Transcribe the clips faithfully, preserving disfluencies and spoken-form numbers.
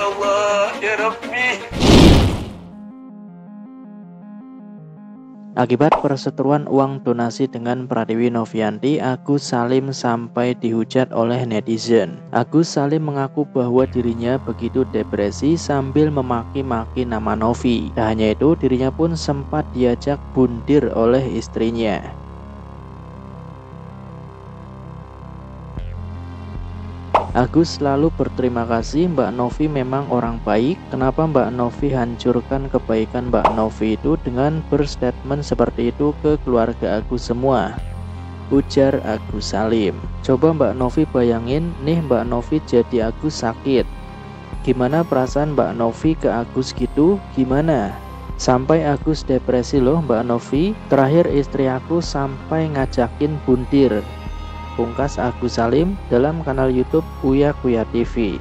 Allah, ya Rabbi. Akibat perseteruan uang donasi dengan Pratiwi Novianti, Agus Salim sampai dihujat oleh netizen. Agus Salim mengaku bahwa dirinya begitu depresi sambil memaki-maki nama Novi. Tak hanya itu, dirinya pun sempat diajak bundir oleh istrinya. Agus selalu berterima kasih, Mbak Novi memang orang baik. Kenapa Mbak Novi hancurkan kebaikan Mbak Novi itu dengan berstatement seperti itu ke keluarga Agus semua, ujar Agus Salim. Coba Mbak Novi bayangin nih, Mbak Novi jadi Agus sakit. Gimana perasaan Mbak Novi ke Agus gitu? Gimana? Sampai Agus depresi loh Mbak Novi. Terakhir istri aku sampai ngajakin bundir, pungkas Agus Salim dalam kanal YouTube Uya Kuya T V.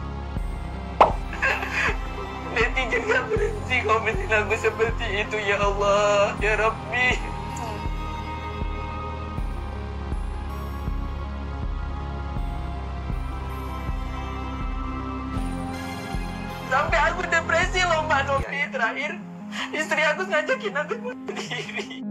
Netizen gak berhenti komenin aku seperti itu, ya Allah, ya Rabbi. Sampai aku depresi loh Mbak Novi. Terakhir istri aku ngajakin aku bunuh diri.